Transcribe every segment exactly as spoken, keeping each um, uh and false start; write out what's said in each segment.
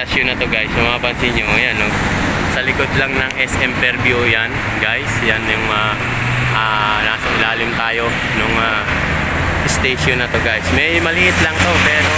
istasyon na to guys. Kung mapapansin nyo, yan no, sa likod lang ng S M Fairview yan guys. Yan yung uh, uh, nasa ilalim tayo nung uh, station na to guys. May maliit lang to pero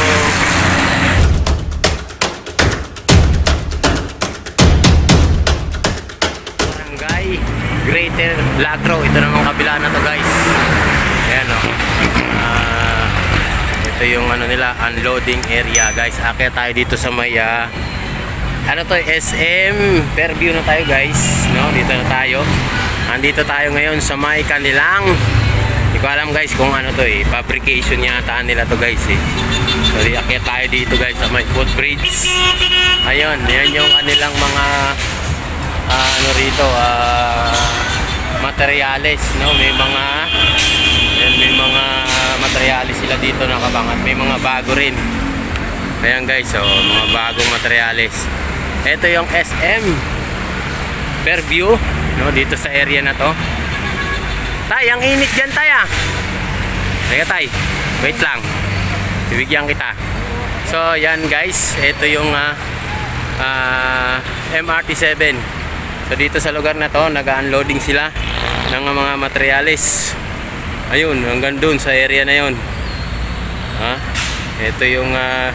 Barangay Greater Lagro. Ito naman kabila na to guys. Ayan o. Uh, ito yung ano nila, unloading area guys. Akit tayo dito sa may uh, ano to, S M Fairview na tayo guys, no? Dito na tayo. Andito tayo ngayon sa may kanilang, hindi ko alam guys kung ano to eh, fabrication yata nila to guys eh. So akit tayo dito guys sa may footbridge. Ayun, yan yung kanilang mga uh, ano rito, uh, materyales, no? May mga yan, may mga materyales sila dito nakabangat. May mga bago rin. Ayan guys, so mga bagong materyales. Ito yung S M Fairview, no, dito sa area na to. Tay, ang init dyan tay ah. Teka tay, wait lang, bibigyan kita. So yan guys, ito yung uh, uh, M R T seven. So dito sa lugar na to, nag-unloading sila ng mga materyales. Ayun, hanggang dun sa area na yun. Ha? Ito yung uh,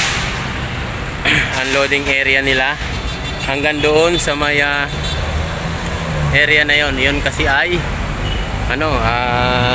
unloading area nila hanggang doon sa may uh, area na yon. Yun kasi ay ano, uh,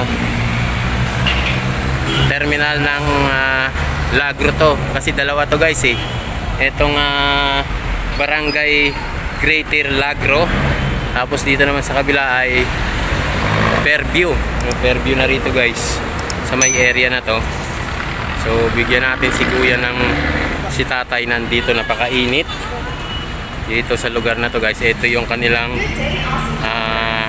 terminal ng uh, Lagro to, kasi dalawa to guys eh. Itong uh, Barangay Greater Lagro, tapos dito naman sa kabila ay Fairview. Fairview na rito guys sa may area na to. So bigyan natin si kuya ng, si tatay nandito, napakainit dito sa lugar na to guys. Ito yung kanilang uh,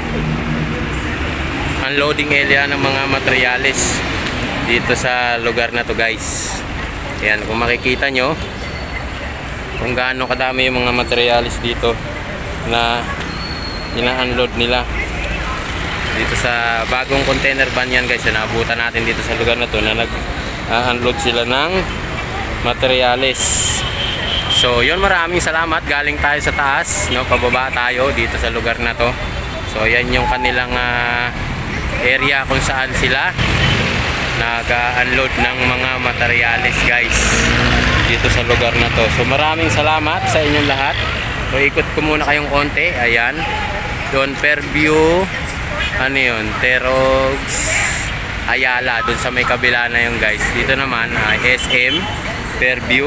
unloading area ng mga materyales dito sa lugar na to guys. Ayan, kung makikita nyo kung gaano kadami yung mga materyales dito na ina-unload nila dito sa bagong container van yan guys. Naabutan natin dito sa lugar na to na nag-unload uh, sila ng materyales. So yun, maraming salamat. Galing tayo sa taas, no, pababa tayo dito sa lugar na to. So yan yung kanilang uh, area kung saan sila nag-unload ng mga materyales guys dito sa lugar na to. So maraming salamat sa inyong lahat. So ikot ko muna kayong konti. Ayan, doon Fairview, ano yun, Terogs Ayala, doon sa may kabila na yung guys. Dito naman uh, S M Fairview.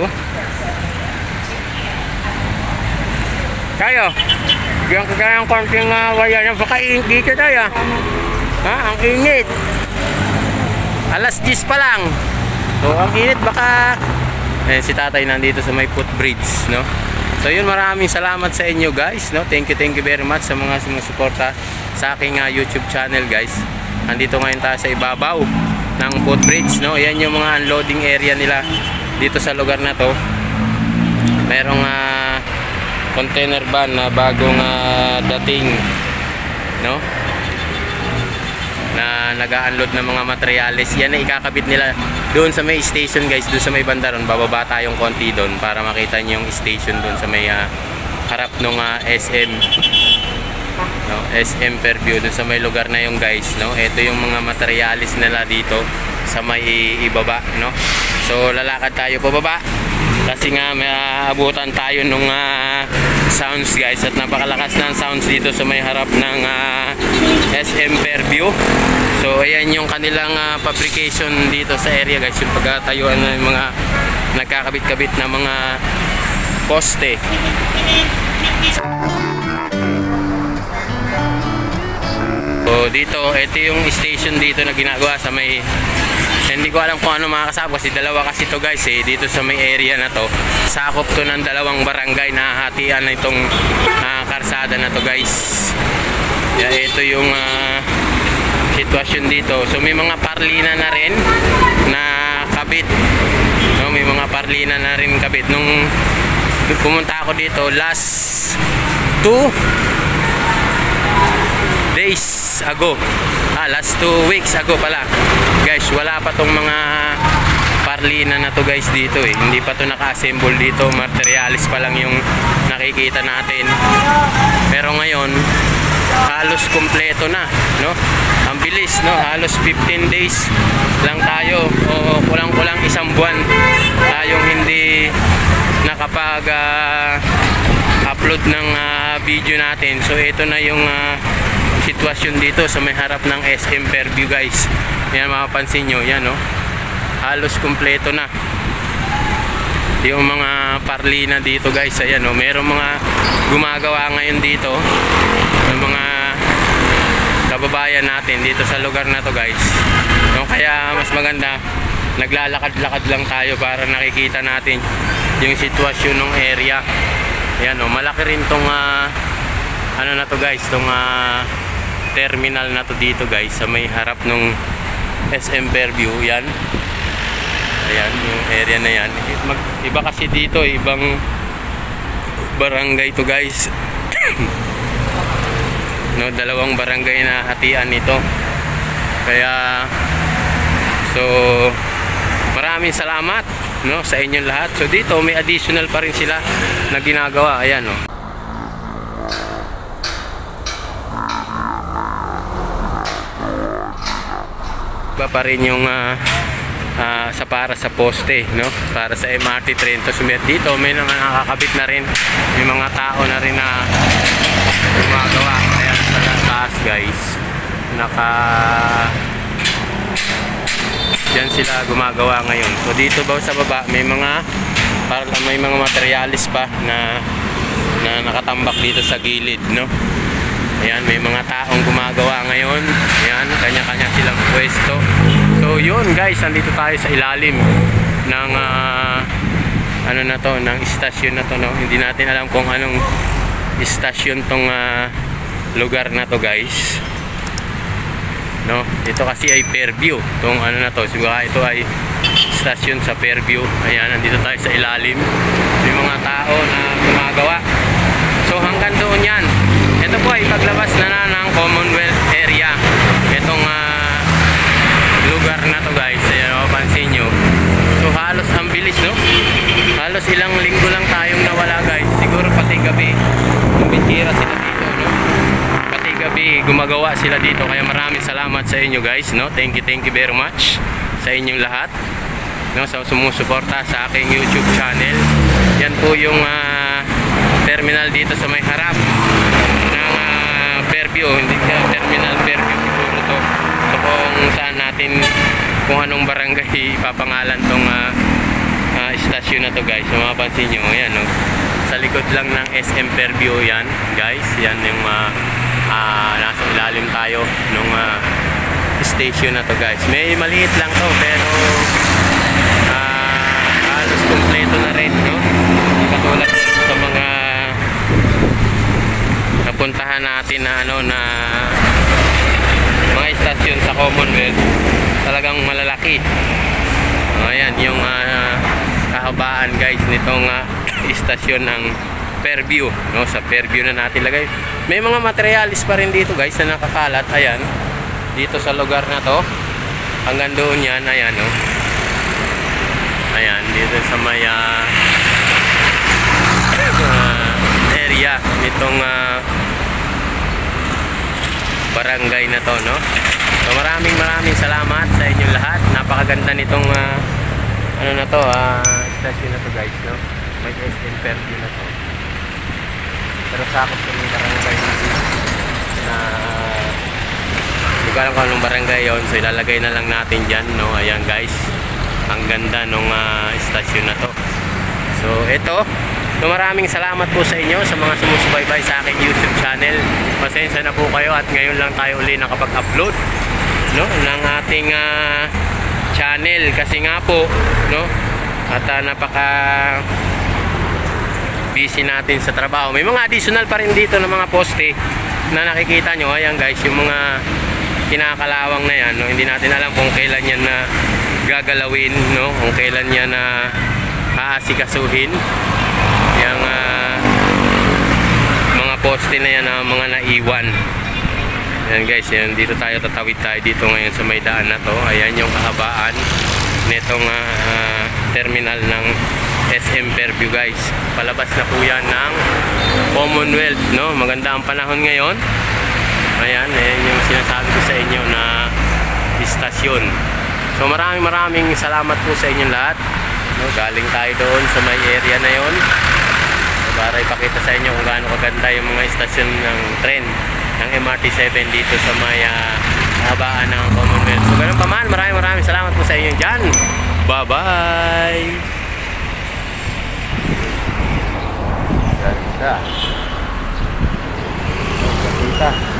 Tayo, bigyan ko tayo ng konting uh, waya ng pakainit dito tayo. Ha, ang init. Alas diyes pa lang. So ang init, baka eh, si tatay nandito sa may footbridge, no? So yun, maraming salamat sa inyo guys, no? Thank you, thank you very much sa mga sumusuporta sa aking uh, YouTube channel guys. Nandito ngayon tayo sa ibabaw ng footbridge, no? Yan yung mga unloading area nila dito sa lugar na to. Merong uh, container van na bagong uh, dating, no, na nag-unload ng mga materyales. Yan na ikakabit nila doon sa may station guys, doon sa may bandaron. Bababa tayong konti doon para makita nyo yung station doon sa may uh, harap ng uh, S M, no, S M Fairview, doon sa may lugar na yung guys, no. Ito yung mga materyales nila dito sa may ibaba, no. So lalakad tayo pababa kasi nga may aabutan tayo nung uh, sounds guys, at napakalakas ng sounds dito sa may harap ng uh, S M Fairview. So ayan yung kanilang uh, fabrication dito sa area guys, yung pagtatayuan ng mga nagkakabit-kabit na mga poste. So dito, ito yung station dito na ginagawa sa may, hindi ko alam kung ano makakasama kasi dalawa kasi to guys eh, dito sa may area na to. Sakop to ng dalawang barangay na hatian na itong uh, karsada na to guys. Yeah, ito yung uh, sitwasyon dito. So may mga parlina na rin na kabit, no, may mga parlina na rin kabit. Nung pumunta ako dito last two days ago, ah, last two weeks ago pala guys, wala pa tong mga parlina na to guys dito eh. Hindi pa to naka-assemble dito. Materialis pa lang yung nakikita natin. Pero ngayon, halos kumpleto na, no? Ang bilis, no? Halos fifteen days lang tayo o kulang-kulang isang buwan tayong hindi nakapag uh, upload ng uh, video natin. So ito na yung uh, sitwasyon dito sa may harap ng S M Fairview guys. Yan, mapapansin nyo, yan, no? Halos kumpleto na yung mga parlina dito guys. Ayan, no? Merong mga gumagawa ngayon dito ng mga kababayan natin dito sa lugar na to guys, no? Kaya mas maganda naglalakad-lakad lang tayo para nakikita natin yung sitwasyon ng area. Ayan, no? Malaki rin tong uh, ano na to guys, tong uh, terminal na to dito guys sa may harap ng S M Fairview. Yan, ayan yung area na yan. Mag, iba kasi dito, ibang barangay to guys. No, dalawang barangay na hatian nito. Kaya so maraming salamat, no, sa inyong lahat. So dito may additional pa rin sila na ginagawa. Ayan, no. Iba pa rin yung uh, uh, sa para sa poste, no, para sa M R T train. So dito may mga nakakabit na rin, may mga tao na rin na gumagawa. Ayan sa taas guys, naka dyan sila gumagawa ngayon. So dito ba sa baba may mga para may mga materialis pa na na nakatambak dito sa gilid, no. Ayan, may mga taong gumagawa ngayon. Ayan, kanya-kanya silang pwesto. So yun guys, nandito tayo sa ilalim ng uh, ano na to, ng istasyon na to, no. Hindi natin alam kung anong istasyon tong uh, lugar na to guys, no. Ito kasi ay Fairview, tong ano na to, siguro ito ay istasyon sa Fairview. Ayan, nandito tayo sa ilalim, may mga tao na gumagawa. So hanggang doon yan. Ito po ay paglabas na na ng Commonwealth area, itong uh, lugar na to guys. Ayan, mapansin nyo. So halos ang bilis, no. Halos ilang linggo lang tayong nawala guys. Siguro pati gabi bumitira sila dito, no. Pati gabi gumagawa sila dito. Kaya maraming salamat sa inyo guys, no. Thank you, thank you very much sa inyong lahat, no, sa sumusuporta sa aking YouTube channel. Yan po yung uh, terminal dito sa may harap ng uh, Fairview. Hindi siya terminal Fairview siguro to. So kung saan natin, kung anong barangay ipapangalan tong uh, uh, istasyon na to guys. So mapapansin nyo, yan, no, sa likod lang ng S M Fairview yan guys. Yan yung uh, uh, nasa ilalim tayo nung uh, station na to guys. May maliit lang to pero uh, halos kompleto na rin, no. Katulad sa mga napuntahan natin na ano na mga istasyon sa Commonwealth, talagang malalaki. O, ayan yung uh, kahabaan guys nitong uh, istasyon ng Fairview, no. Sa Fairview na natin lagay. May mga materialis pa rin dito guys na nakakalat. Ayan, dito sa lugar na to hanggang doon yan. Ayan, no. Ayan, dito sa may uh, uh, area nitong uh, barangay na to, no. So maraming maraming salamat sa inyong lahat. Napakaganda nitong uh, ano na to, uh, station na to guys, no. May S M Fairview na to. Pero sakop ko yung barangay na uh, hindi ko alam kung anong barangay yun. So ilalagay na lang natin dyan, no. Ayan guys, ang ganda nung uh, station na to. So ito, so maraming salamat po sa inyo sa mga sumusubaybay sa aking YouTube channel. Pasensya na po kayo at ngayon lang tayo uli nakapag-upload, no, ng ating uh, channel kasi nga po, no, at uh, napaka busy natin sa trabaho. May mga additional pa rin dito ng mga poste na nakikita nyo. Ayan guys, yung mga kinakalawang na yan, no, hindi natin alam kung kailan yan na gagalawin, no, kung kailan yan na aasikasuhin yung uh, mga poste na yan na mga naiwan. Ayan guys, yan, dito tayo tatawid tayo dito ngayon sa may daan na to. Ayan yung kahabaan nitong ah, terminal ng S M Fairview guys. Palabas na po yan ng Commonwealth, no? Maganda ang panahon ngayon. Ayan, ayan yung sinasabi ko sa inyo na istasyon. So maraming maraming salamat po sa inyong lahat, no? Galing tayo doon sa may area na yon, so, para ipakita sa inyo kung gaano kaganda yung mga istasyon ng tren ng M R T seven dito sa may uh, habaan ng Commonwealth. So ganun pa man, maraming maraming salamat po sa inyo dyan. Bye bye. Ganda. Ganda.